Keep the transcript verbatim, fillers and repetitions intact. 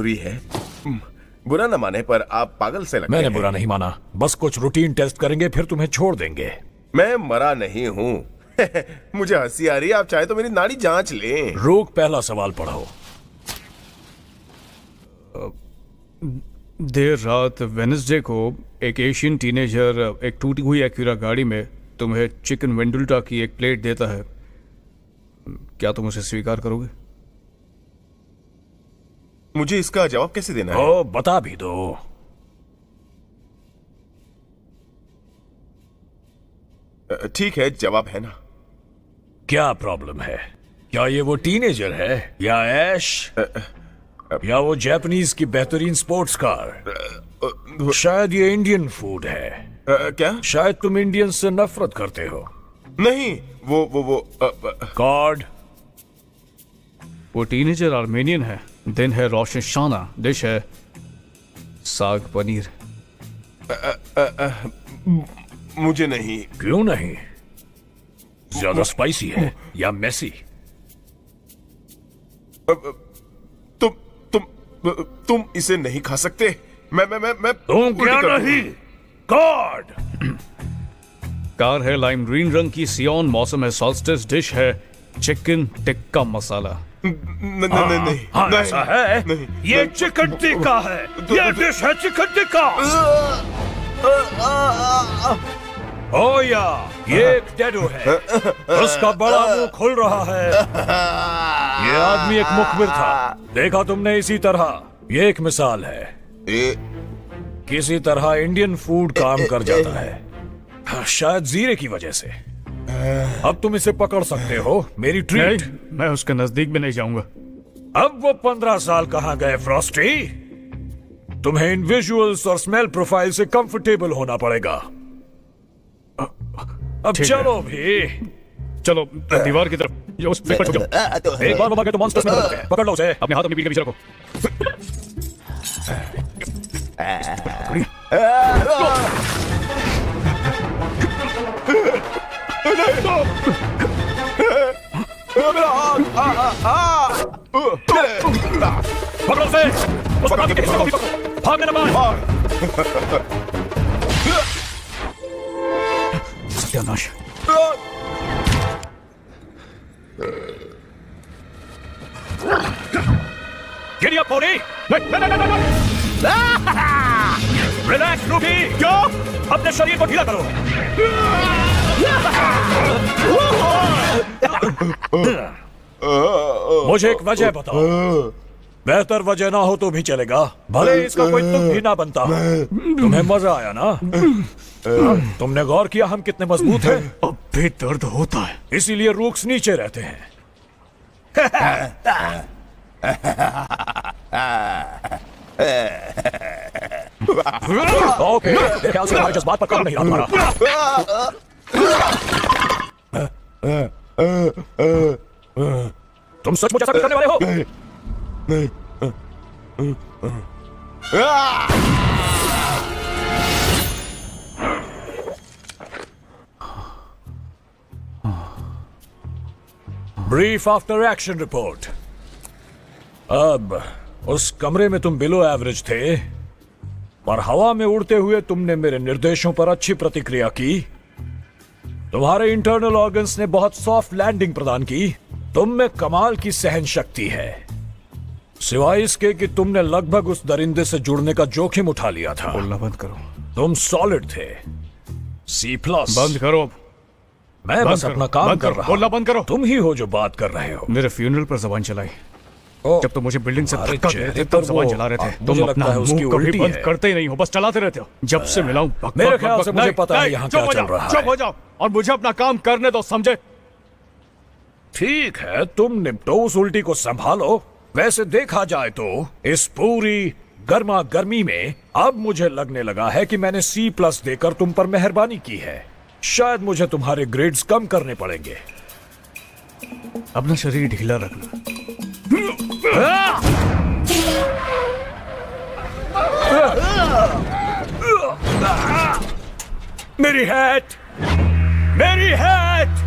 जरूरी है। बुरा न माने पर आप पागल से लगते मैंने हैं। बुरा नहीं माना, बस कुछ रूटीन टेस्ट करेंगे फिर तुम्हें छोड़ देंगे। मैं मरा नहीं हूँ। मुझे हंसी आ रही है, आप चाहे तो मेरी नाड़ी जांच लें। रोक, पहला सवाल पढ़ो। देर रात वेडनेसडे को एक एशियन टीनेजर एक टूटी हुई एक्यूरा गाड़ी में तुम्हें चिकन वेंडुल्टा की एक प्लेट देता है, क्या तुम उसे स्वीकार करोगे? मुझे इसका जवाब कैसे देना है? ओ, बता भी दो। ठीक है, जवाब है ना। क्या प्रॉब्लम है? क्या ये वो टीनेजर है या ऐश या वो जापानीज की बेहतरीन स्पोर्ट्स कार? शायद ये इंडियन फूड है। क्या? शायद तुम इंडियन से नफरत करते हो। नहीं, वो वो वो कॉर्ड। वो टीनेजर आर्मेनियन है। दिन है रोशन शाना, डिश है साग पनीर। आ, आ, आ, मुझे नहीं। क्यों नहीं? ज्यादा स्पाइसी है या मेसी? तुम तुम तुम इसे नहीं खा सकते। मैं मैं मैं मैं तुम क्या नहीं? कॉर्ड। कार है लाइम ग्रीन रंग की, सियोन, मौसम है सॉल्स्टिस, डिश है चिकन टिक्का मसाला। नहीं नहीं नहीं, हाँ, ऐसा है। नहीं, ये चिकन टिक्का है। ये डिश है चिकन टिक्का। ओ या, ये एक डेडो है। उसका बड़ा मुंह खुल रहा है। ये आदमी एक मुखबिर था, देखा तुमने इसी तरह। ये एक मिसाल है। किसी तरह इंडियन फूड काम कर जाता है, शायद जीरे की वजह से। अब तुम इसे पकड़ सकते हो, मेरी ट्रीट। मैं उसके नजदीक भी नहीं जाऊंगा। अब वो पंद्रह साल कहाँ गए फ्रॉस्टी? तुम्हें इन विजुअल्स और स्मेल प्रोफाइल से कंफर्टेबल होना पड़ेगा। अब चलो भी। चलो दीवार की तरफ। उस पे पड़ जाओ। एक बार के तो मॉन्स्टर्स में बदल गए। पकड़ लो उसे। अपने हाथ अपनी पीठ के पीछे रखो। पकड़ो उसे। उस पर के हिस्से को भी पकड़ो। भागने ना पाए। सत्यानाश। गिरी अप पौड़ी। Relax Ruby. क्यों? अपने शरीर को ढीला करो। मुझे एक वजह बताओ। बेहतर वजह ना हो तो भी चलेगा, भले इसका कोई तुम भी ना बनता। तुम्हें मजा आया ना? तुमने गौर किया हम कितने मजबूत हैं? अब भी दर्द होता है, इसीलिए रूक्स नीचे रहते हैं। ओके, मेरे ख्याल से हमारे जज्बात पर काम नहीं रहा तुम्हारा। तुम सचमुच ऐसा करने वाले हो? नहीं। Brief after action report. अब उस कमरे में तुम बिलो एवरेज थे, पर हवा में उड़ते हुए तुमने मेरे निर्देशों पर अच्छी प्रतिक्रिया की। तुम्हारे इंटरनल ऑर्गन्स ने बहुत सॉफ्ट लैंडिंग प्रदान की। तुम में कमाल की सहन शक्ति है, सिवाय इसके कि तुमने लगभग उस दरिंदे से जुड़ने का जोखिम उठा लिया था। बोलना बंद करो। तुम सॉलिड थे। C plus. बंद करो। मैं बस अपना काम कर रहा हूं। बोलना बंद करो। तुम ही हो जो बात कर रहे हो। मेरे फ्यूनरल पर जबान चलाई। जब तुम मुझे बिल्डिंग से धक्का दे रहे थे तब जबान चला रहे थे। तुम अपना मुंह कभी बंद करते ही नहीं हो, बस चलाते रहते हो। जब से मिला हूं मेरे ख्याल से मुझे पता है यहाँ क्या चल रहा है। चुप हो जाओ और मुझे अपना काम करने दो, समझे? ठीक है, तुम निपटो उस उल्टी को संभालो। वैसे देखा जाए तो इस पूरी गर्मा गर्मी में अब मुझे लगने लगा है कि मैंने सी प्लस देकर तुम पर मेहरबानी की है। शायद मुझे तुम्हारे ग्रेड्स कम करने पड़ेंगे। अपना शरीर ढीला रखना। मेरी हैट, मेरी हैट।